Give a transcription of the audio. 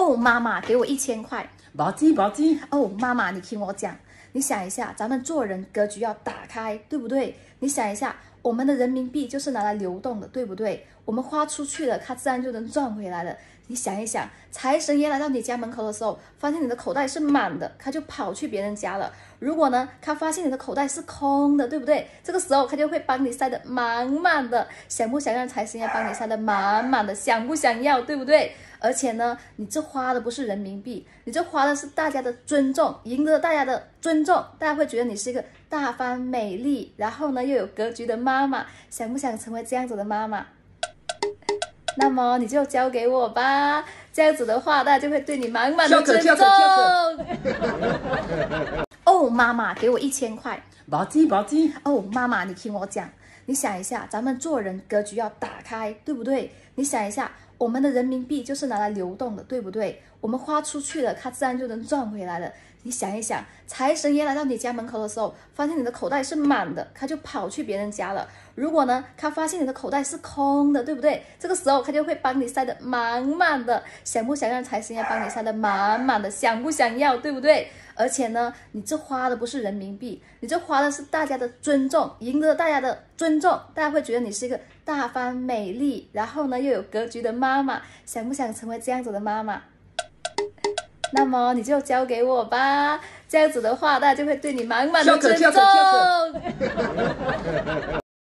哦，妈妈，给我1000块。 保鸡保鸡。 哦，妈妈，你听我讲，你想一下，咱们做人格局要打开，对不对？你想一下，我们的人民币就是拿来流动的，对不对？我们花出去了，它自然就能赚回来了。你想一想，财神爷来到你家门口的时候，发现你的口袋是满的，他就跑去别人家了。如果呢，他发现你的口袋是空的，对不对？这个时候他就会帮你塞得满满的。想不想让财神爷帮你塞得满满的？想不想要，对不对？而且呢，你这花的不是人民币，你这花的是大家的尊重，赢得大家的尊重，大家会觉得你是一个大方美丽，然后呢又有格局的妈妈。想不想成为这样子的妈妈？那么你就交给我吧，这样子的话，大家就会对你满满的尊重。哦，妈妈，给我1000块。 保鸡保鸡。 哦，妈妈，你听我讲，你想一下，咱们做人格局要打开，对不对？你想一下，我们的人民币就是拿来流动的，对不对？我们花出去了，它自然就能赚回来了。你想一想，财神爷来到你家门口的时候，发现你的口袋是满的，他就跑去别人家了。如果呢，他发现你的口袋是空的，对不对？这个时候他就会帮你塞得满满的。想不想让财神爷帮你塞得满满的？想不想要，对不对？而且呢，你这花的不是人民币，你这花的是大家的尊重，赢得大家的尊重，大家会觉得你是一个大方美丽，然后呢又有格局的妈妈。想不想成为这样子的妈妈？那么你就交给我吧，这样子的话，大家就会对你满满的尊重。